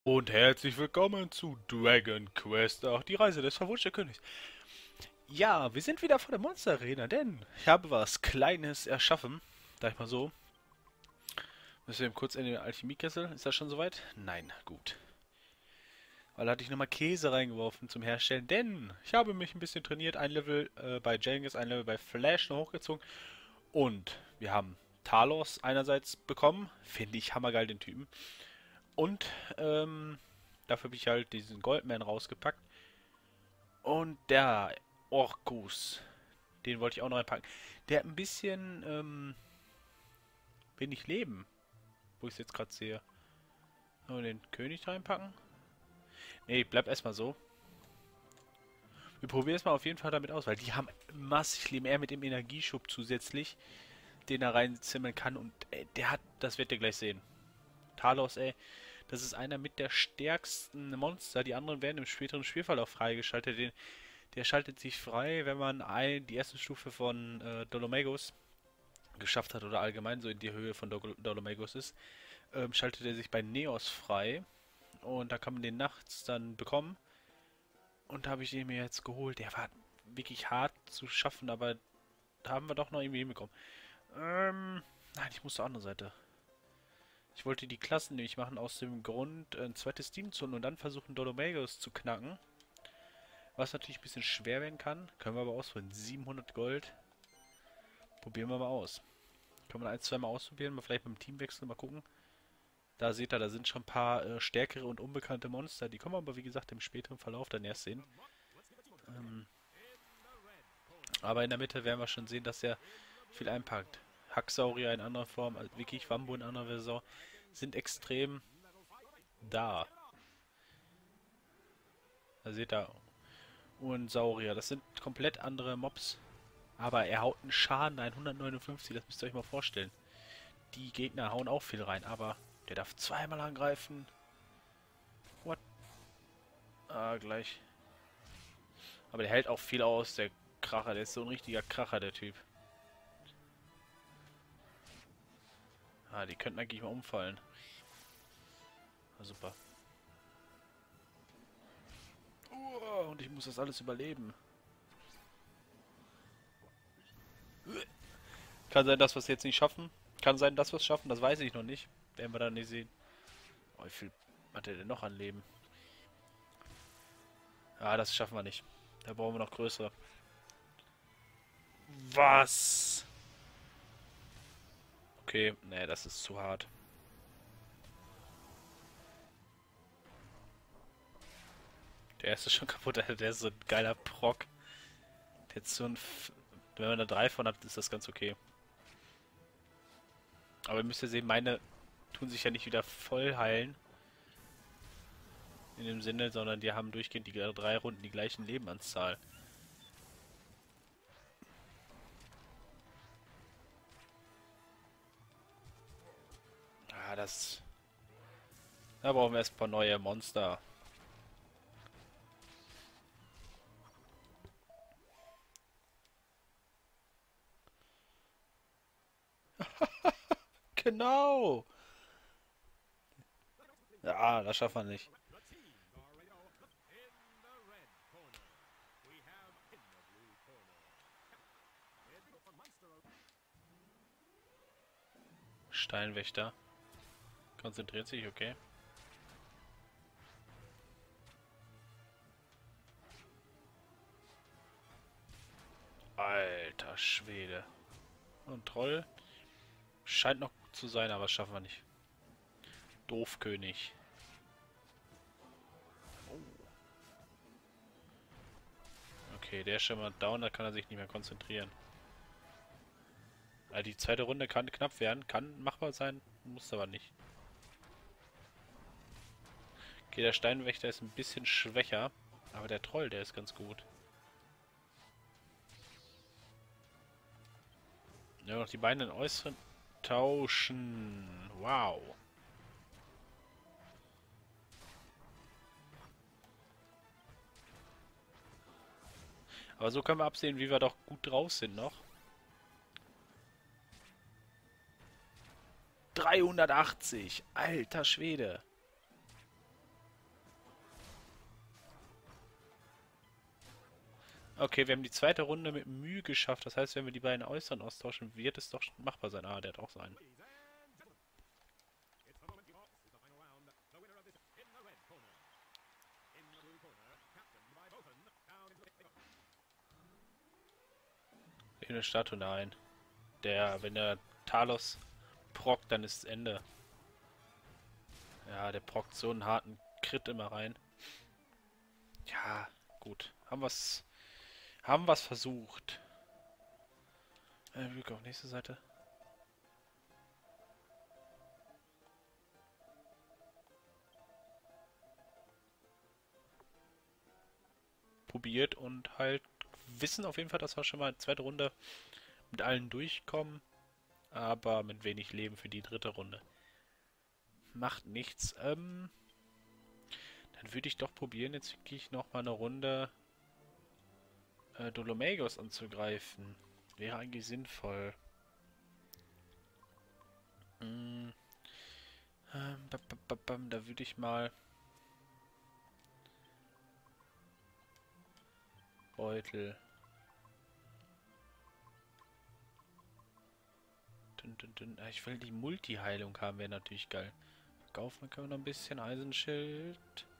Und herzlich willkommen zu Dragon Quest, auch die Reise des verwunschten Königs. Ja, wir sind wieder vor der Monster Arena, denn ich habe was Kleines erschaffen. Sag ich mal so. Müssen wir eben kurz in den Alchemiekessel. Ist das schon soweit? Nein, gut. Weil da hatte ich nochmal Käse reingeworfen zum Herstellen, denn ich habe mich ein bisschen trainiert. Ein Level bei Jengis, ein Level bei Flash noch hochgezogen. Und wir haben Talos einerseits bekommen. Finde ich hammergeil, den Typen. Und dafür habe ich halt diesen Goldman rausgepackt. Und der Orkus, den wollte ich auch noch reinpacken. Der hat ein bisschen wenig Leben, wo ich es jetzt gerade sehe. Sollen wir den König reinpacken? Nee, bleibt erstmal so. Wir probieren es mal auf jeden Fall damit aus, weil die haben massig Leben. Er mit dem Energieschub zusätzlich, den er reinzimmeln kann. Und der hat, das werdet ihr gleich sehen. Talos, ey, das ist einer mit der stärksten Monster. Die anderen werden im späteren Spielverlauf freigeschaltet. Der schaltet sich frei, wenn man die erste Stufe von Dolomagos geschafft hat oder allgemein so in die Höhe von Dolomagos ist, schaltet er sich bei Neos frei und da kann man den nachts dann bekommen. Und da habe ich den mir jetzt geholt. Der war wirklich hart zu schaffen, aber da haben wir doch noch irgendwie hinbekommen. Nein, ich muss zur anderen Seite. Ich wollte die Klassen nämlich machen aus dem Grund, ein zweites Team zu holen und dann versuchen Dolomagos zu knacken. Was natürlich ein bisschen schwer werden kann. Können wir aber ausprobieren. 700 Gold. Probieren wir mal aus. Können wir ein, zwei Mal ausprobieren. Mal vielleicht mit dem Teamwechsel mal gucken. Da seht ihr, da sind schon ein paar stärkere und unbekannte Monster. Die kommen wir aber, wie gesagt, im späteren Verlauf dann erst sehen. Ähm, aber in der Mitte werden wir schon sehen, dass er viel einpackt. Hacksaurier in anderer Form, also wirklich Wambo in anderer Version, sind extrem da. Da seht ihr. Und Saurier, das sind komplett andere Mobs. Aber er haut einen Schaden ein, 159, das müsst ihr euch mal vorstellen. Die Gegner hauen auch viel rein, aber der darf zweimal angreifen. What? Ah, gleich. Aber der hält auch viel aus, der Kracher. Der ist so ein richtiger Kracher, der Typ. Ah, die könnten eigentlich mal umfallen. Ah, super. Und ich muss das alles überleben. Kann sein, dass wir es jetzt nicht schaffen. Kann sein, dass wir es schaffen. Das weiß ich noch nicht. Werden wir dann nicht sehen. Oh, wie viel hat er denn noch an Leben? Ah, das schaffen wir nicht. Da brauchen wir noch größere. Was? Okay, nee, das ist zu hart. Der erste ist schon kaputt, Alter. Der ist so ein geiler Proc. Der hat so ein... Wenn man da drei von hat, ist das ganz okay. Aber ihr müsst ja sehen, meine tun sich ja nicht wieder voll heilen. In dem Sinne, sondern die haben durchgehend die drei Runden die gleichen Lebenanzahl. Ah, das... Da brauchen wir erst ein paar neue Monster. Genau! Ja, das schaffen wir nicht. Steinwächter. Konzentriert sich, okay. Alter Schwede. Und Troll scheint noch gut zu sein, aber das schaffen wir nicht. Doofkönig. Okay, der ist schon mal down, da kann er sich nicht mehr konzentrieren. Also die zweite Runde kann knapp werden, kann machbar sein, muss aber nicht. Okay, der Steinwächter ist ein bisschen schwächer, aber der Troll, der ist ganz gut. Ja, noch die beiden in äußeren tauschen. Wow. Aber so können wir absehen, wie wir doch gut drauf sind noch. 380! Alter Schwede! Okay, wir haben die zweite Runde mit Mühe geschafft. Das heißt, wenn wir die beiden Äußeren austauschen, wird es doch machbar sein. Ah, der hat auch sein. In der Statue, nein. Wenn der Talos prockt, dann ist es Ende. Ja, der prockt so einen harten Crit immer rein. Ja, gut. Haben wir's versucht. Glück auf nächste Seite. Probiert und halt wissen auf jeden Fall, dass wir schon mal zweite Runde mit allen durchkommen. Aber mit wenig Leben für die dritte Runde. Macht nichts. Dann würde ich doch probieren, jetzt wirklich noch mal eine Runde Dolomagos anzugreifen. Wäre eigentlich sinnvoll. Da würde ich mal Beutel. Ich will die Multi-Heilung haben, wäre natürlich geil. Verkaufen können wir noch ein bisschen Eisenschild.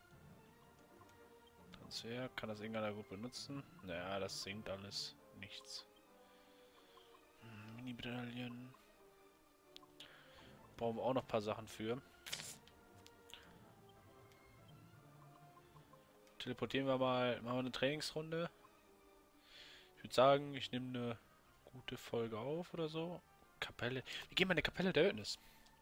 Transfer, kann das irgendeiner gut benutzen? Naja, das sinkt alles. Nichts. Mini-Medaillen. Brauchen wir auch noch ein paar Sachen für. Teleportieren wir mal, machen wir eine Trainingsrunde. Ich würde sagen, ich nehme eine gute Folge auf oder so. Kapelle. Wir gehen mal in eine Kapelle der Ödnis.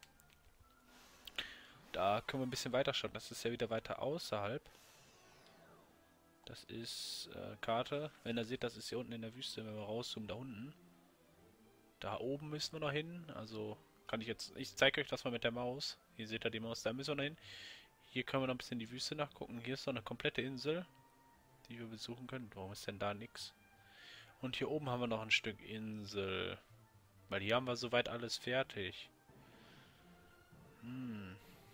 Da können wir ein bisschen weiter schauen. Das ist ja wieder weiter außerhalb. Das ist Karte. Wenn ihr seht, das ist hier unten in der Wüste, wenn wir rauszoomen, da unten. Da oben müssen wir noch hin. Also kann ich jetzt... Ich zeige euch das mal mit der Maus. Hier seht ihr die Maus, da müssen wir noch hin. Hier können wir noch ein bisschen die Wüste nachgucken. Hier ist noch eine komplette Insel, die wir besuchen können. Warum ist denn da nichts? Und hier oben haben wir noch ein Stück Insel. Weil hier haben wir soweit alles fertig. Dann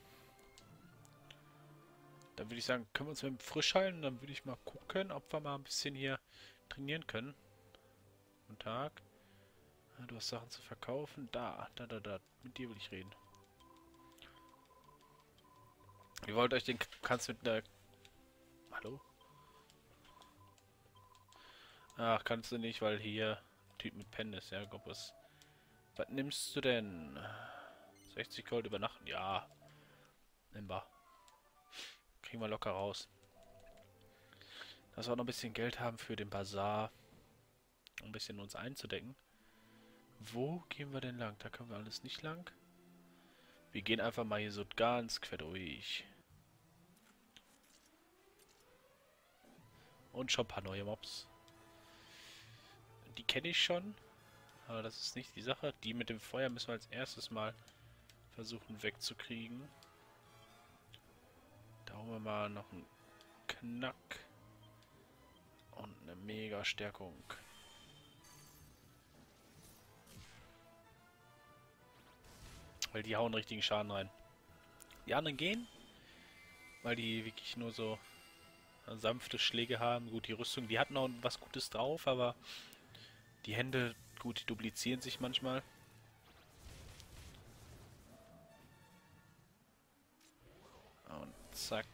würde ich sagen, können wir uns mit dem frisch heilen. Dann würde ich mal gucken, ob wir mal ein bisschen hier trainieren können. Guten Tag. Du hast Sachen zu verkaufen. Da. Mit dir will ich reden. Ihr wollt euch den... Kannst mit einer... Hallo? Ach, kannst du nicht, weil hier Typ mit Pen ist, ja, Goppes. Was nimmst du denn? 60 Gold übernachten? Ja. Nimm wir. Kriegen wir locker raus. Dass wir auch noch ein bisschen Geld haben für den Bazar. Um ein bisschen uns einzudecken. Wo gehen wir denn lang? Da können wir alles nicht lang. Wir gehen einfach mal hier so ganz quer durch. Und schon ein paar neue Mobs. Die kenne ich schon. Aber das ist nicht die Sache. Die mit dem Feuer müssen wir als erstes mal versuchen wegzukriegen. Da holen wir mal noch einen Knack. Und eine Mega-Stärkung. Weil die hauen richtigen Schaden rein. Die anderen gehen, weil die wirklich nur so sanfte Schläge haben. Gut, die Rüstung, die hat noch was Gutes drauf, aber die Hände, gut, die duplizieren sich manchmal. Und zack.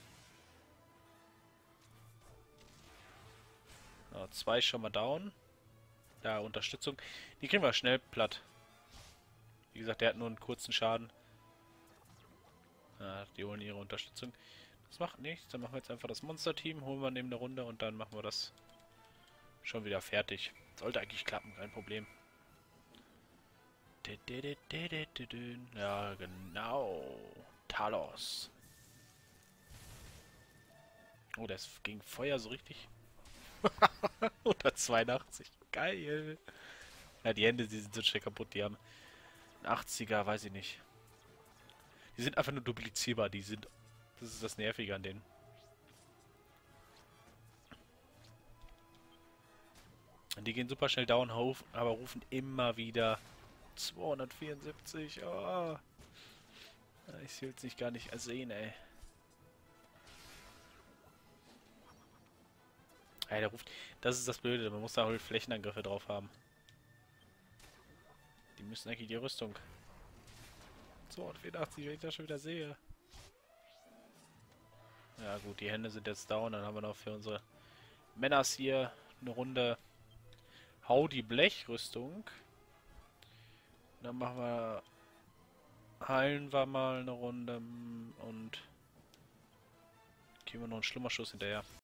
So, 2 schon mal down. Da, Unterstützung. Die kriegen wir schnell platt. Wie gesagt, der hat nur einen kurzen Schaden. Ja, die holen ihre Unterstützung. Das macht nichts. Dann machen wir jetzt einfach das Monster-Team. Holen wir neben der Runde und dann machen wir das schon wieder fertig. Sollte eigentlich klappen, kein Problem. Ja, genau. Talos. Oh, das ging Feuer so richtig. 182. Geil. Ja, die Hände, die sind so schnell kaputt. Die haben 80er, weiß ich nicht. Die sind einfach nur duplizierbar. Die sind... Das ist das Nervige an denen. Und die gehen super schnell down, aber rufen immer wieder 274. Oh. Ich will es nicht gar nicht sehen, ey. Ja, der ruft. Das ist das Blöde, man muss da halt Flächenangriffe drauf haben. Die müssen eigentlich die Rüstung. 284, wenn ich das schon wieder sehe. Ja gut, die Hände sind jetzt down, dann haben wir noch für unsere Männers hier eine Runde Hau die Blechrüstung. Dann machen wir. Heilen wir mal eine Runde und geben wir noch einen Schlummerschuss hinterher.